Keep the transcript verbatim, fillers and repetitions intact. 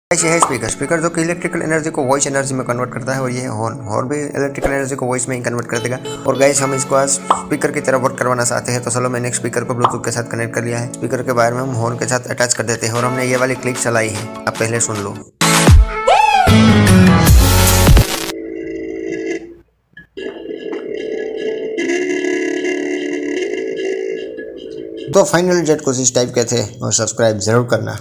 ये है speaker speaker जो कि इलेक्ट्रिकल एनर्जी को वॉइस एनर्जी में कन्वर्ट करता है, और ये है हॉर्न हॉर्न भी इलेक्ट्रिकल एनर्जी को वॉइस में ही कन्वर्ट कर देगा। और गाइस हम इसको आज स्पीकर की तरह वर्क करवाना चाहते हैं, तो चलो मैंने एक स्पीकर को ब्लूटूथ के साथ कनेक्ट कर लिया है। स्पीकर के बारे में हम हॉर्न के साथ अटैच कर देते हैं, और हमने ये वाली क्लिप चलाई है, अब पहले सुन लो। तो फाइनल जेट कुछ इस टाइप के थे, और सब्सक्राइब जरूर करना।